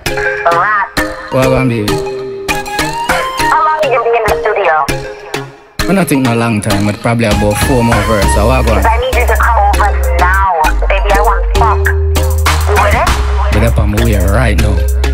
Alright. What on, baby? How long you gonna be in the studio? I don't think no long time, but probably about 4 more verses. So what going? I need you to come over now. Baby, I want fuck. You with it? Get up on my way right now.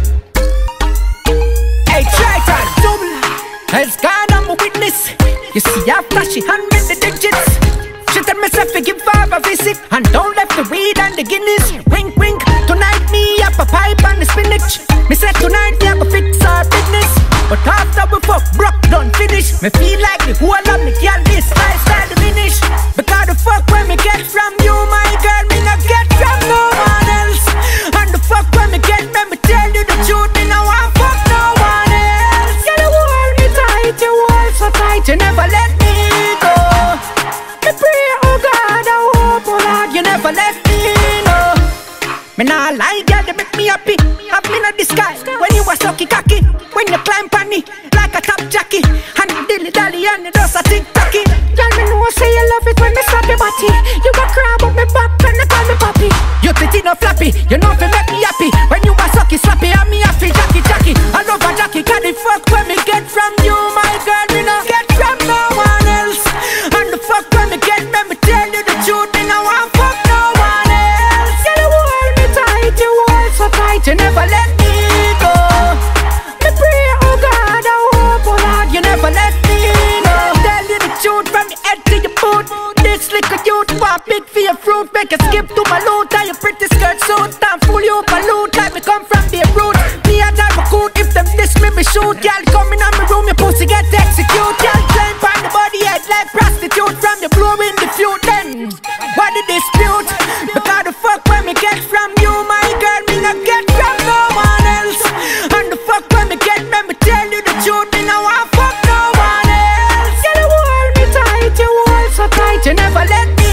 Hey, try that double. As God, I'm a witness. You see, I flashy hand with the digits. She tell myself to give her a visit and don't left the weed and the Guinness. Wink, wink. Tonight me up a pipe and the spinach. Me said tonight we have to fix our business. But after we fuck, broke done finish. Me feel like the whole of me girl this lifestyle diminish. Because the fuck when me get from you, my girl, me not get from no one else. And the fuck when me get, me tell you the truth, me no want fuck no one else. You hold me tight, you hold so tight, you never let me go. Me pray, oh God, I hope, oh Lord, you never let me know. Me nah lie, girl, you make me happy. Have me in the sky when you was lucky cocky. When you climb on me like a top jockey. And you dilly dally and you just a tick tocky. Girl, me know say you love it when me slap your body. You a crab up me back and you call me papi. You titty no flappy, you know fi make me happy. When you was sucky slappy and me happy Jackie. I love a Jackie, cause the fuck when me get from you, my girl, me no get from no one else. And the fuck when me get, me tell you the truth, me no want fuck no one else. You hold me tight, you hold so tight, you never let me go. Me pray, oh God, I hope, oh Lord, you never let me know. Tell you the truth from your head to your boot. This little youth want big for your fruit. Make a skip to my loot and your pretty skirt suit. Time fool you up a loot like me come from Beirut. Me a drive a coot, if them diss me shoot. Y'all coming on my room, your pussy get execute. Y'all climb on the body head like prostitute. From your blowing the feud, then what the dispute? Because the fuck when me get from you, my girl, me not get from no one else. And the fuck when me get, me tell you the truth, me no want fuck no one else. You hold me tight, you hold so tight, you never let me